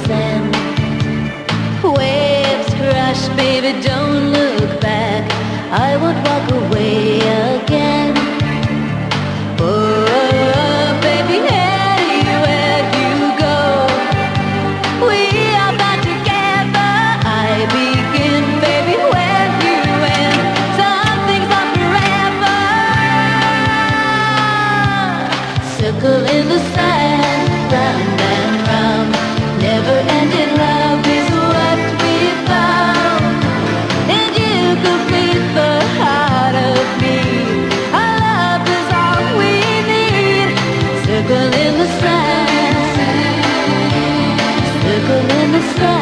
sand. Waves crash, baby, don't look back. I won't walk away again. Oh, baby, anywhere you go, we are bound together. I begin, baby, where you end. Some things are forever. Circle in the sand, round and round. Never-ending love is what we found. And you complete the heart of me. Our love is all we need. Circle in the sand. Circle in the sand.